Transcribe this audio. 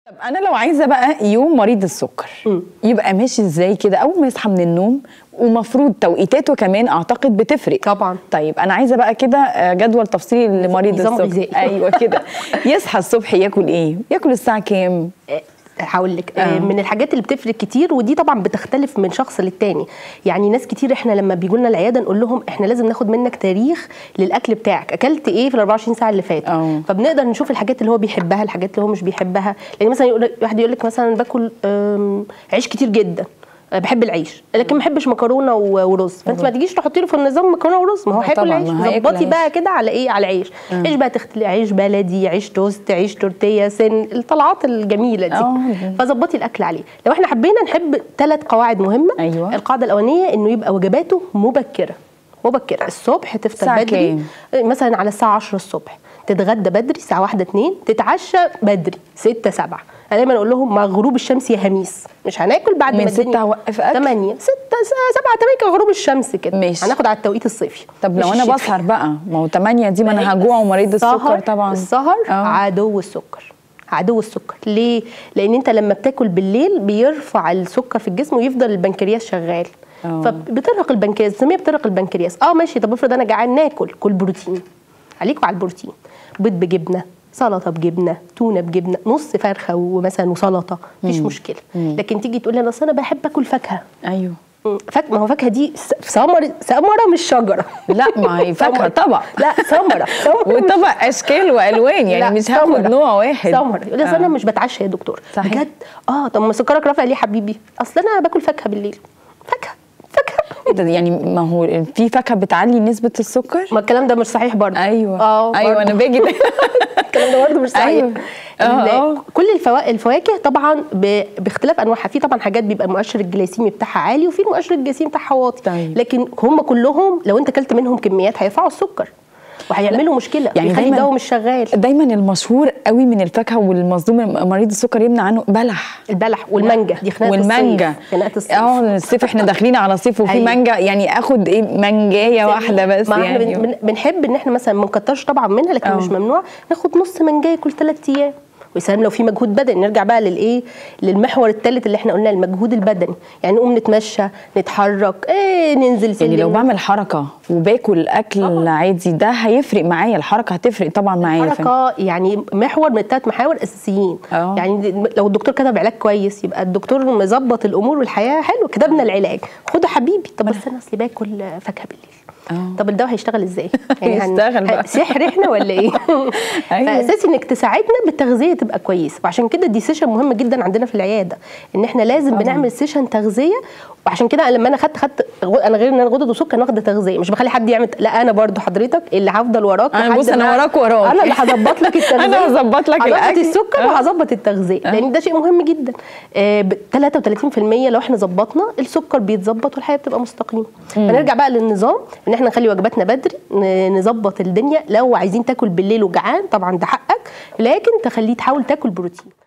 طب انا لو عايزه بقى يوم مريض السكر يبقى ماشي ازاي كده اول ما يصحى من النوم، ومفروض توقيتاته كمان اعتقد بتفرق طبعا. طيب انا عايزه بقى كده جدول تفصيلي لمريض نظام السكر. غذائي. ايوه كده. يصحى الصبح ياكل ايه؟ ياكل الساعه كام؟ هقول لك من الحاجات اللي بتفرق كتير، ودي طبعا بتختلف من شخص للتاني. يعني ناس كتير احنا لما بيجوا لنا العياده نقول لهم احنا لازم ناخد منك تاريخ للاكل بتاعك، اكلت ايه في ال 24 ساعه اللي فاتوا. فبنقدر نشوف الحاجات اللي هو بيحبها، الحاجات اللي هو مش بيحبها. يعني مثلا واحد يقول لك مثلا باكل عيش كتير جدا، بحب العيش لكن ما بحبش مكرونه ورز، فانت ما تجيش تحطي له في النظام مكرونه ورز، ما هو هياكل عيش. ظبطي بقى كده على ايه؟ على عيش. عيش بقى تختلي، عيش بلدي، عيش توست، عيش تورتيه، سن، الطلعات الجميله دي. فظبطي الاكل عليه. لو احنا حبينا نحب 3 قواعد مهمه. أيوة. القاعده الاولانيه انه يبقى وجباته مبكره الصبح، تفطر بدري مثلا على الساعه 10 الصبح، تتغدى بدري الساعه 1 2، تتعشى بدري 6 7. انا دايما اقول لهم مع غروب الشمس يا هميس، مش هناكل بعد من 6 اوقف اكل 8 6 7 8 غروب الشمس كده، ماشي. هناخد على التوقيت الصيفي. طب لو انا بسهر بقى، ما هو 8 دي ما انا هجوع، ومريض السكر طبعا السهر عدو السكر. عدو السكر ليه؟ لان انت لما بتاكل بالليل بيرفع السكر في الجسم ويفضل البنكرياس شغال، فبترهق البنكرياس، بنسميها بترهق البنكرياس. ماشي. طب افرض انا جعان، ناكل، كل بروتين، عليكوا على البروتين، بيض بجبنه، سلطه بجبنه، تونه بجبنه، نص فرخه ومثلا وسلطه، مفيش مشكله. لكن تيجي تقول لي انا باحب اكل فاكهه. ايوه. ما هو فاكهه دي ثمره مش شجره. لا ما هي فاكهه طبق. لا ثمره وطبق اشكال والوان، يعني مش هاخد نوع واحد. ثمره. يقول لي انا مش بتعشى يا دكتور. صحيح. بجد؟ طب ما سكرك رافع ليه يا حبيبي؟ اصل انا باكل فاكهه بالليل. فاكهه يعني ما هو في فاكهه بتعلي نسبه السكر؟ ما الكلام ده مش صحيح برضه. ايوه ايوه انا باجي الكلام ده برضه مش صحيح. كل الفواكه طبعا باختلاف انواعها، في طبعا حاجات بيبقى المؤشر الجلايسيمي بتاعها عالي، وفي المؤشر الجلايسيمي بتاعها واطي. لكن هم كلهم لو انت اكلت منهم كميات هيرفعوا السكر وهيعملوا مشكله، يعني يخلي الدواء مش شغال. دايما المشهور قوي من الفاكهه والمصدوم مريض السكر يمنع عنه البلح والمانجا. دي خناقه والمانجا. الصيف. الصيف احنا داخلين على صيف وفي مانجا، يعني اخد ايه مانجايه واحده بس. ما يعني احنا بنحب ان احنا مثلا ما نكترش طبعا منها، لكن مش ممنوع ناخد نص مانجايه كل 3 ايام. ويسلم لو في مجهود بدني. نرجع بقى للمحور الثالث اللي احنا قلناه، المجهود البدني. يعني نقوم نتمشى، نتحرك، ننزل سلم. يعني لو بعمل حركه وباكل اكل عادي ده هيفرق معايا، الحركه هتفرق طبعا معايا. الحركه يعني محور من ال3 محاور اساسيين. يعني لو الدكتور كتب علاج كويس يبقى الدكتور مظبط الامور والحياه حلو، كتبنا العلاج خده حبيبي. طب بس انا اصلي باكل فاكهه بالليل. طب الدواء هيشتغل ازاي؟ يعني هيشتغل بقى سحر احنا ولا ايه؟ فاساسي انك تساعدنا بالتغذيه تبقى كويسه. وعشان كده دي سيشن مهمه جدا عندنا في العياده، ان احنا لازم بنعمل سيشن تغذيه. وعشان كده لما انا خدت انا غير ان انا غدد وسكر ناخد تغذيه، مش بخلي حد يعمل. لا انا برضو حضرتك اللي هفضل وراك. بص انا وراك انا اللي هظبط لك التغذيه. انا هظبط لك الاكل، السكر وهظبط التغذيه، لان ده شيء مهم جدا. 33% لو احنا ظبطنا السكر بيتظبط والحياه بتبقى مستقيمه. فنرجع بقى للنظام، ان احنا نخلي وجباتنا بدري، نظبط الدنيا. لو عايزين تاكل بالليل وجعان طبعا ده حقك، لكن تخليه تحاول تاكل بروتين.